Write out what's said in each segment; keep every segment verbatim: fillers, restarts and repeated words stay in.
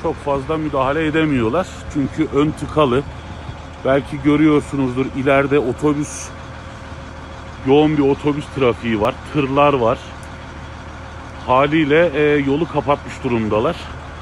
çok fazla müdahale edemiyorlar. Çünkü ön tıkalı. Belki görüyorsunuzdur, ileride otobüs, yoğun bir otobüs trafiği var. Tırlar var. Haliyle e, yolu kapatmış durumdalar.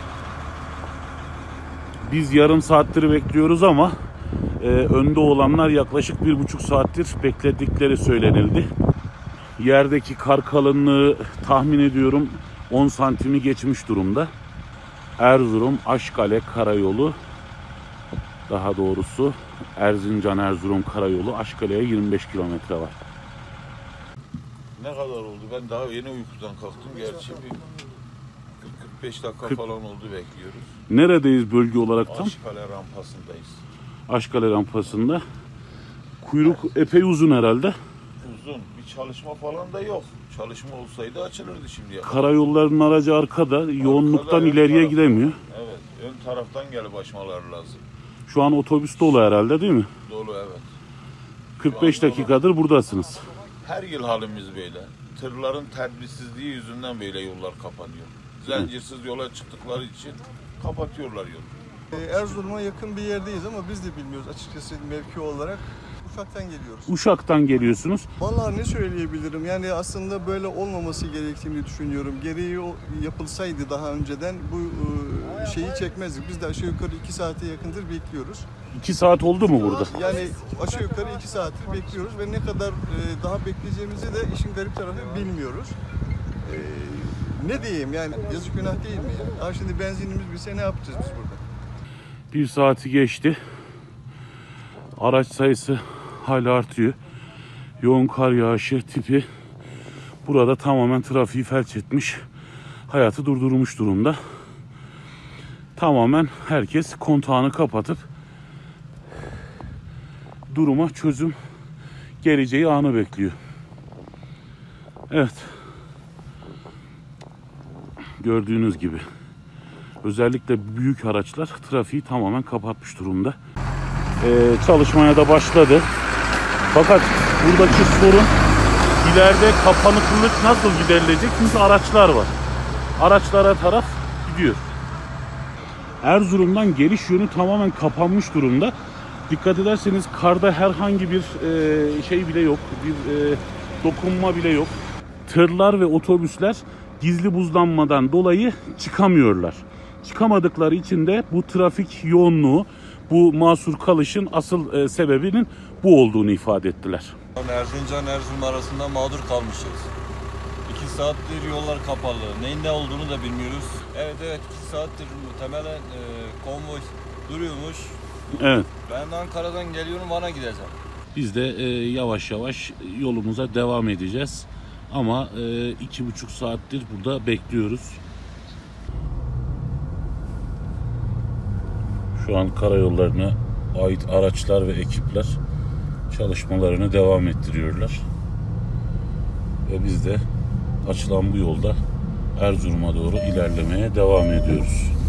Biz yarım saattir bekliyoruz ama e, önde olanlar yaklaşık bir buçuk saattir bekledikleri söylenildi. Yerdeki kar kalınlığı tahmin ediyorum on santimi geçmiş durumda. Erzurum Aşkale Karayolu, daha doğrusu Erzincan Erzurum Karayolu Aşkale'ye yirmi beş kilometre var. Ne kadar oldu? Ben daha yeni uykudan kalktım. Gerçi bir kırk kırk beş dakika kırk falan oldu, bekliyoruz. Neredeyiz bölge olarak tam? Aşkale rampasındayız. Aşkale rampasında. Kuyruk epey uzun herhalde. Uzun. Bir çalışma falan da yok. Çalışma olsaydı açılırdı şimdiye kadar. Karayollarının aracı arkada, yoğunluktan Arkada, ileriye taraf, gidemiyor. Evet, ön taraftan gelip açmaları lazım. Şu an otobüs dolu herhalde, değil mi? Dolu, evet. kırk beş dakikadır buradasınız. Her yıl halimiz böyle. Tırların terbiyesizliği yüzünden böyle yollar kapanıyor. Zencirsiz yola çıktıkları için kapatıyorlar yolu. Erzurum'a yakın bir yerdeyiz ama biz de bilmiyoruz açıkçası mevki olarak. Uşak'tan geliyoruz. Uşak'tan geliyorsunuz. Vallahi ne söyleyebilirim? Yani aslında böyle olmaması gerektiğini düşünüyorum. Gereği yapılsaydı daha önceden bu şeyi çekmezdik. Biz de aşağı yukarı iki saate yakındır bekliyoruz. iki saat oldu mu burada? Yani aşağı yukarı iki saattir bekliyoruz ve ne kadar daha bekleyeceğimizi de işin garip tarafı bilmiyoruz. Ne diyeyim yani, yazık günah değil mi yani? Daha şimdi benzinimiz bitse ne yapacağız biz burada? Bir saati geçti. Araç sayısı hala artıyor. Yoğun kar yağışı tipi burada tamamen trafiği felç etmiş. Hayatı durdurmuş durumda. Tamamen herkes kontağını kapatıp duruma çözüm geleceği anı bekliyor. Evet. Gördüğünüz gibi özellikle büyük araçlar trafiği tamamen kapatmış durumda. Ee, çalışmaya da başladı. Fakat buradaki sorun ileride kapanıklılık nasıl giderilecek? Çünkü araçlar var. Araçlara taraf gidiyor. Erzurum'dan geliş yönü tamamen kapanmış durumda. Dikkat ederseniz karda herhangi bir e, şey bile yok. Bir e, dokunma bile yok. Tırlar ve otobüsler gizli buzlanmadan dolayı çıkamıyorlar. Çıkamadıkları için de bu trafik yoğunluğu, bu mahsur kalışın asıl e, sebebinin bu olduğunu ifade ettiler. Erzincan Erzurum arasında mağdur kalmışız. İki saattir yollar kapalı. Neyin ne olduğunu da bilmiyoruz. Evet evet iki saattir muhtemelen e, konvoy duruyormuş. Evet. Ben Ankara'dan geliyorum, Van'a gideceğim. Biz de e, yavaş yavaş yolumuza devam edeceğiz. Ama e, iki buçuk saattir burada bekliyoruz. Şu an karayollarına ait araçlar ve ekipler çalışmalarını devam ettiriyorlar. Ve biz de açılan bu yolda Erzurum'a doğru ilerlemeye devam ediyoruz.